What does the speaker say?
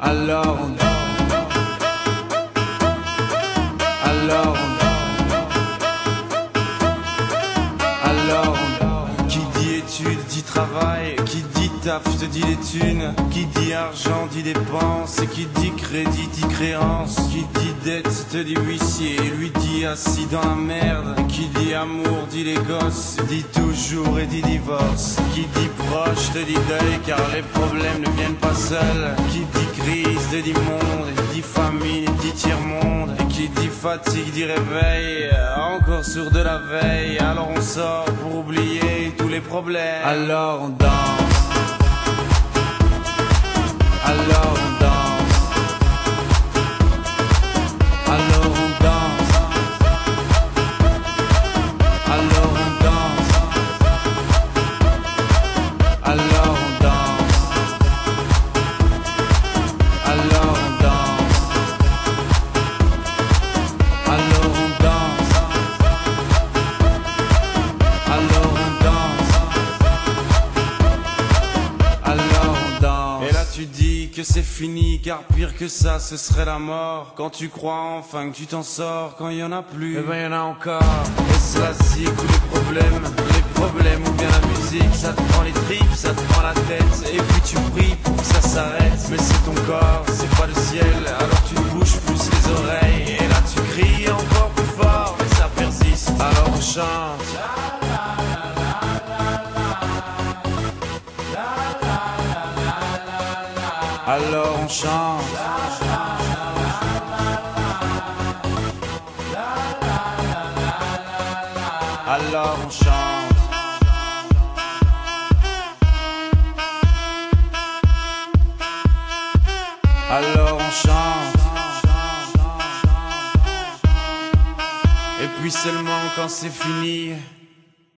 Alors on Alors qui dit études dit travail, qui dit taf te dit les thunes, qui dit argent dit dépenses, et qui dit crédit dit créance, qui dit dette te dit huissier, lui dit assis dans la merde, qui dit amour dit les gosses, dit toujours et dit divorce, qui dit proche te dit deuil car les problèmes ne viennent pas seuls, qui dit crise te dit monde, et dit famine dit tiers-monde, et qui dit fatigue dit réveil, encore sourd de la veille, alors on sort pour oublier tous les problèmes. Alors on danse. Alors on danse. Alors on danse. Alors on danse. Alors on danse. Alors on danse. Alors on danse. Alors on danse. Alors on danse. Et là tu dis que c'est fini, car pire que ça ce serait la mort. Quand tu crois enfin que tu t'en sors, quand il y en a plus, eh ben y en a encore. Et cela zig tous les problèmes ou bien la musique, ça te prend les tripes, ça te prend la tête, et puis tu pries pour que ça s'arrête. Mais c'est ton corps, c'est pas le ciel, alors tu te bouges plus les oreilles, et là tu cries encore plus fort, mais ça persiste, alors on chante. Alors on chante. Alors on chante. Alors on chante. Et puis seulement quand c'est fini,